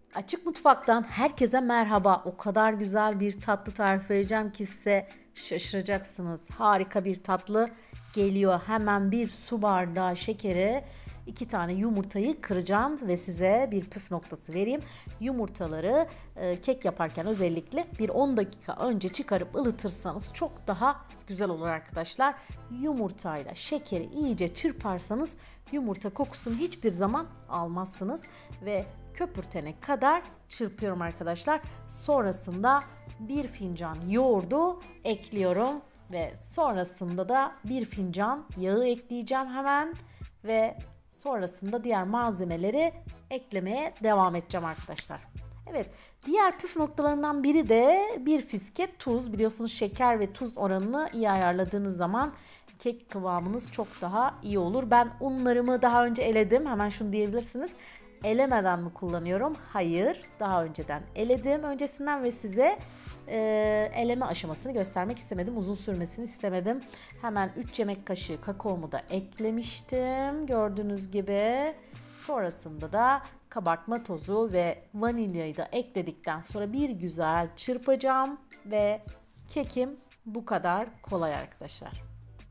Açık Mutfak'tan herkese merhaba. O kadar güzel bir tatlı tarif vereceğim ki size şaşıracaksınız. Harika bir tatlı geliyor. Hemen bir su bardağı şekeri, 2 tane yumurtayı kıracağım ve size bir püf noktası vereyim. Yumurtaları kek yaparken özellikle bir 10 dakika önce çıkarıp ılıtırsanız çok daha güzel olur arkadaşlar. Yumurtayla şekeri iyice çırparsanız yumurta kokusunu hiçbir zaman almazsınız ve köpürtene kadar çırpıyorum arkadaşlar. Sonrasında bir fincan yoğurdu ekliyorum ve sonrasında da bir fincan yağı ekleyeceğim hemen ve sonrasında diğer malzemeleri eklemeye devam edeceğim arkadaşlar. Evet, diğer püf noktalarından biri de bir fiske tuz. Biliyorsunuz şeker ve tuz oranını iyi ayarladığınız zaman kek kıvamınız çok daha iyi olur. Ben unlarımı daha önce eledim. Hemen şunu diyebilirsiniz. Elemeden mi kullanıyorum? Hayır. Daha önceden eledim öncesinden ve size eleme aşamasını göstermek istemedim. Uzun sürmesini istemedim. Hemen 3 yemek kaşığı kakaomu da eklemiştim. Gördüğünüz gibi. Sonrasında da kabartma tozu ve vanilyayı da ekledikten sonra bir güzel çırpacağım ve kekim bu kadar kolay arkadaşlar.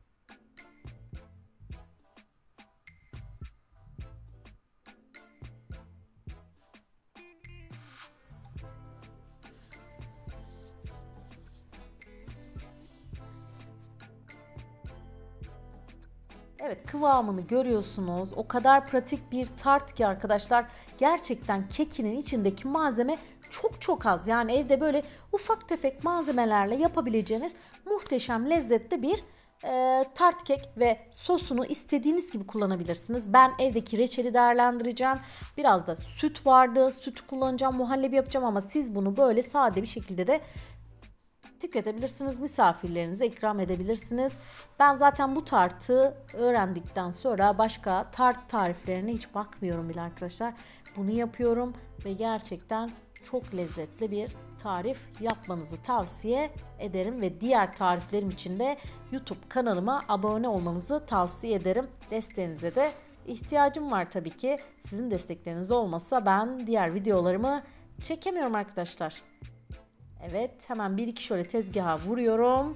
Evet, kıvamını görüyorsunuz. O kadar pratik bir tart ki arkadaşlar. Gerçekten kekinin içindeki malzeme çok az. Yani evde böyle ufak tefek malzemelerle yapabileceğiniz muhteşem lezzetli bir tart kek ve sosunu istediğiniz gibi kullanabilirsiniz. Ben evdeki reçeli değerlendireceğim. Biraz da süt vardı. Sütü kullanacağım. Muhallebi yapacağım ama siz bunu böyle sade bir şekilde de tüketebilirsiniz, misafirlerinize ikram edebilirsiniz. Ben zaten bu tartı öğrendikten sonra başka tart tariflerine hiç bakmıyorum bile arkadaşlar. Bunu yapıyorum ve gerçekten çok lezzetli bir tarif yapmanızı tavsiye ederim ve diğer tariflerim için de YouTube kanalıma abone olmanızı tavsiye ederim. Desteğinize de ihtiyacım var tabii ki. Sizin destekleriniz olmasa ben diğer videolarımı çekemiyorum arkadaşlar. Evet, hemen bir iki şöyle tezgaha vuruyorum.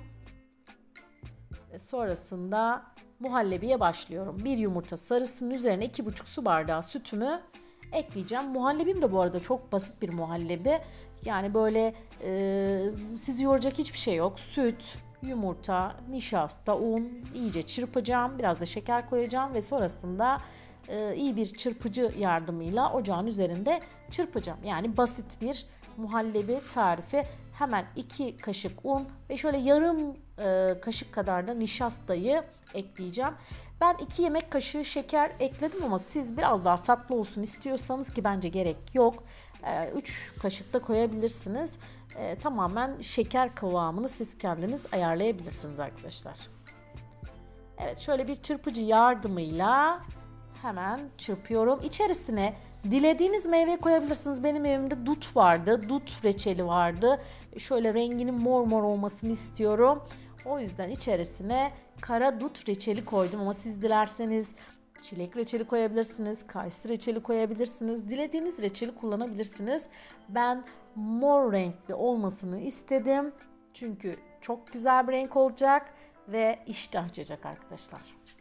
Ve sonrasında muhallebiye başlıyorum. Bir yumurta sarısının üzerine 2,5 su bardağı sütümü ekleyeceğim. Muhallebim de bu arada çok basit bir muhallebi. Yani böyle sizi yoracak hiçbir şey yok. Süt, yumurta, nişasta, un iyice çırpacağım. Biraz da şeker koyacağım ve sonrasında iyi bir çırpıcı yardımıyla ocağın üzerinde çırpacağım. Yani basit bir muhallebi tarifi. Hemen 2 kaşık un ve şöyle yarım kaşık kadar da nişastayı ekleyeceğim. Ben 2 yemek kaşığı şeker ekledim ama siz biraz daha tatlı olsun istiyorsanız, ki bence gerek yok, 3 kaşık da koyabilirsiniz. Tamamen şeker kıvamını siz kendiniz ayarlayabilirsiniz arkadaşlar. Evet, şöyle bir çırpıcı yardımıyla hemen çırpıyorum. İçerisine dilediğiniz meyve koyabilirsiniz. Benim evimde dut vardı. Dut reçeli vardı. Şöyle renginin mor olmasını istiyorum. O yüzden içerisine kara dut reçeli koydum ama siz dilerseniz çilek reçeli koyabilirsiniz. Kayısı reçeli koyabilirsiniz. Dilediğiniz reçeli kullanabilirsiniz. Ben mor renkli olmasını istedim. Çünkü çok güzel bir renk olacak ve iştah açacak arkadaşlar.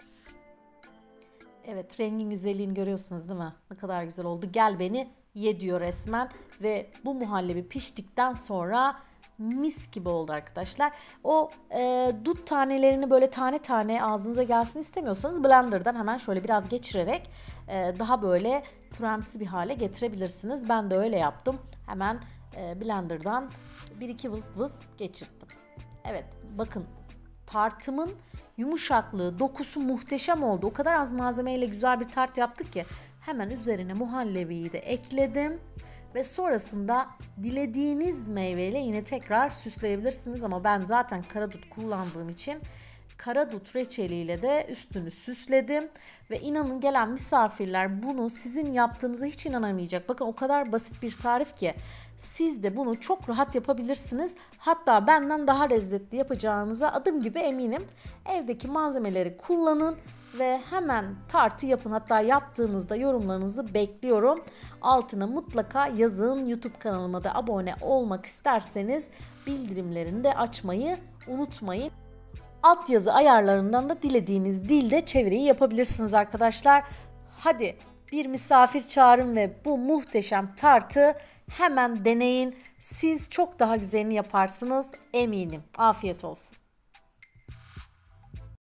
Evet, rengin güzelliğini görüyorsunuz değil mi? Ne kadar güzel oldu. Gel beni ye diyor resmen. Ve bu muhallebi piştikten sonra mis gibi oldu arkadaşlar. O dut tanelerini böyle tane tane ağzınıza gelsin istemiyorsanız blenderdan hemen şöyle biraz geçirerek daha böyle püremsi bir hale getirebilirsiniz. Ben de öyle yaptım. Hemen blenderdan 1-2 vız geçirdim. Evet, bakın. Tartımın yumuşaklığı, dokusu muhteşem oldu. O kadar az malzemeyle güzel bir tart yaptık ki hemen üzerine muhallebiyi de ekledim. Ve sonrasında dilediğiniz meyveyle yine tekrar süsleyebilirsiniz. Ama ben zaten karadut kullandığım için karadut reçeliyle de üstünü süsledim. Ve inanın gelen misafirler bunu sizin yaptığınıza hiç inanamayacak. Bakın o kadar basit bir tarif ki siz de bunu çok rahat yapabilirsiniz. Hatta benden daha lezzetli yapacağınıza adım gibi eminim. Evdeki malzemeleri kullanın. ve hemen tartı yapın. Hatta yaptığınızda yorumlarınızı bekliyorum. Altına mutlaka yazın. YouTube kanalıma da abone olmak isterseniz bildirimlerini de açmayı unutmayın. Altyazı ayarlarından da dilediğiniz dilde çeviriyi yapabilirsiniz arkadaşlar. Hadi bir misafir çağırın ve bu muhteşem tartı hemen deneyin. Siz çok daha güzelini yaparsınız eminim. Afiyet olsun.